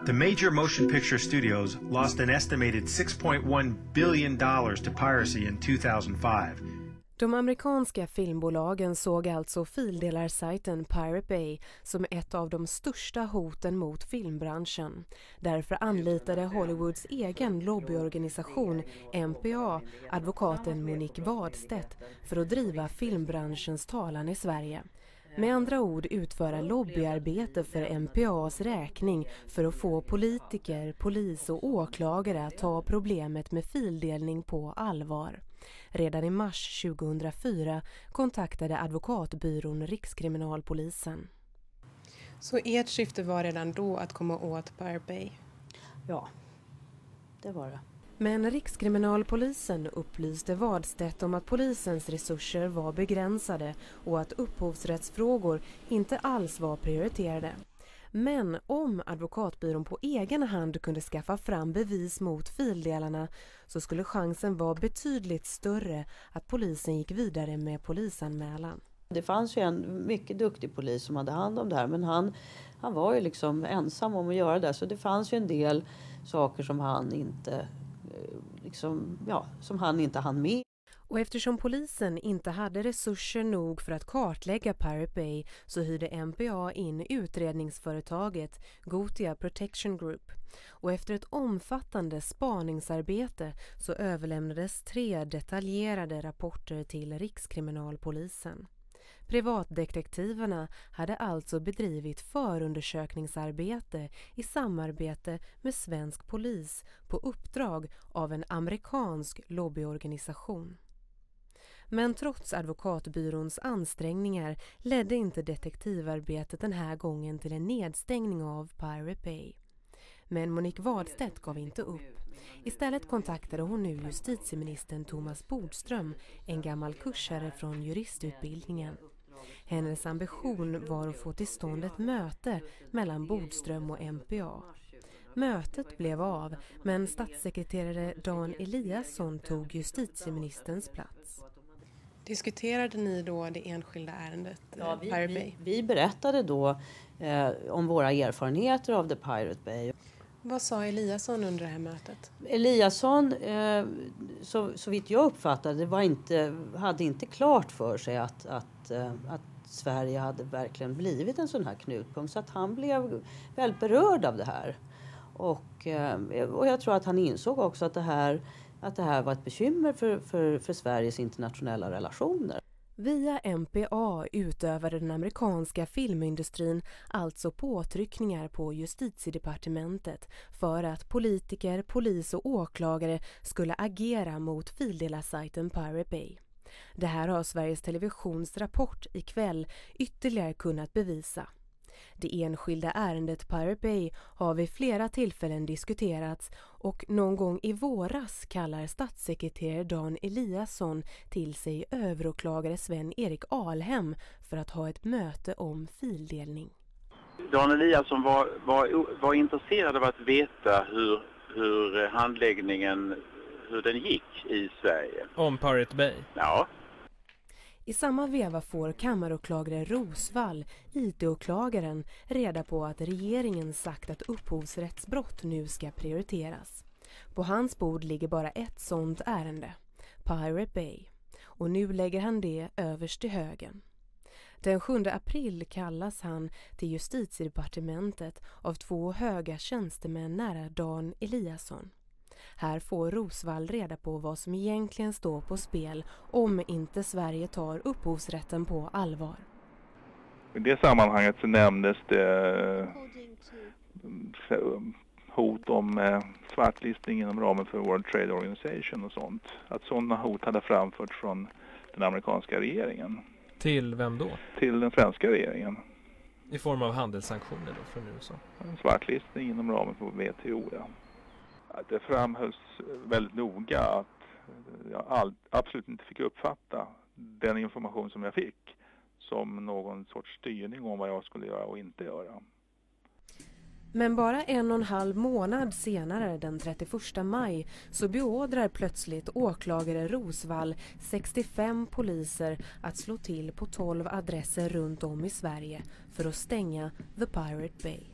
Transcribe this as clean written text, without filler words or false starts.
The major motion picture studios lost an estimated $6.1 billion to piracy in 2005. De amerikanska filmbolagen såg alltså fildelarsajten Pirate Bay som ett av de största hoten mot filmbranschen. Därför anlitade Hollywoods egen lobbyorganisation MPA advokaten Monique Wadstedt för att driva filmbranschens talan i Sverige. Med andra ord utföra lobbyarbete för MPAs räkning för att få politiker, polis och åklagare att ta problemet med fildelning på allvar. Redan i mars 2004 kontaktade advokatbyrån Rikskriminalpolisen. Så ert syfte var redan då att komma åt Pirate Bay? Ja, det var det. Men Rikskriminalpolisen upplyste Wadstedt om att polisens resurser var begränsade och att upphovsrättsfrågor inte alls var prioriterade. Men om advokatbyrån på egen hand kunde skaffa fram bevis mot fildelarna så skulle chansen vara betydligt större att polisen gick vidare med polisanmälan. Det fanns ju en mycket duktig polis som hade hand om det här, men han var ju liksom ensam om att göra det. Så det fanns ju en del saker som han inte som han inte hann med. Och eftersom polisen inte hade resurser nog för att kartlägga Pirate Bay så hyrde MPA in utredningsföretaget Gothia Protection Group. Och efter ett omfattande spaningsarbete så överlämnades 3 detaljerade rapporter till Rikskriminalpolisen. Privatdetektiverna hade alltså bedrivit förundersökningsarbete i samarbete med svensk polis på uppdrag av en amerikansk lobbyorganisation. Men trots advokatbyråns ansträngningar ledde inte detektivarbetet den här gången till en nedstängning av Pirate Bay. Men Monique Wadstedt gav inte upp. Istället kontaktade hon nu justitieministern Thomas Bodström, en gammal kursare från juristutbildningen. Hennes ambition var att få till stånd ett möte mellan Bodström och MPA. Mötet blev av, men statssekreterare Dan Eliasson tog justitieministerns plats. Diskuterade ni då det enskilda ärendet Pirate Bay? Vi berättade då om våra erfarenheter av The Pirate Bay. Vad sa Eliasson under det här mötet? Eliasson, så vitt jag uppfattade, hade inte klart för sig att Sverige hade verkligen blivit en sån här knutpunkt. Så att han blev väldigt berörd av det här. Och jag tror att han insåg också att det här var ett bekymmer för Sveriges internationella relationer. Via MPA utövade den amerikanska filmindustrin alltså påtryckningar på justitiedepartementet för att politiker, polis och åklagare skulle agera mot fildelarsajten Pirate Bay. Det här har Sveriges Televisions rapport ikväll ytterligare kunnat bevisa. Det enskilda ärendet Pirate Bay har vid flera tillfällen diskuterats och någon gång i våras kallar statssekreterare Dan Eliasson till sig överåklagare Sven-Erik Alhem för att ha ett möte om fildelning. Dan Eliasson var intresserad av att veta hur handläggningen hur den gick i Sverige. Om Pirate Bay? Ja. I samma veva får kammaråklagare Rosvall, IT-åklagaren, reda på att regeringen sagt att upphovsrättsbrott nu ska prioriteras. På hans bord ligger bara ett sådant ärende, Pirate Bay. Och nu lägger han det överst i högen. Den 7 april kallas han till justitiedepartementet av 2 höga tjänstemän nära Dan Eliasson. Här får Rosvall reda på vad som egentligen står på spel om inte Sverige tar upphovsrätten på allvar. I det sammanhanget så nämndes det hot om svartlistning inom ramen för World Trade Organization och sånt. Att sådana hot hade framförts från den amerikanska regeringen. Till vem då? Till den svenska regeringen. I form av handelssanktioner då från USA? En svartlistning inom ramen för WTO, ja. Det framhölls väldigt noga att jag absolut inte fick uppfatta den information som jag fick som någon sorts styrning om vad jag skulle göra och inte göra. Men bara 1,5 månad senare, den 31 maj, så beordrar plötsligt åklagare Rosvall 65 poliser att slå till på 12 adresser runt om i Sverige för att stänga The Pirate Bay.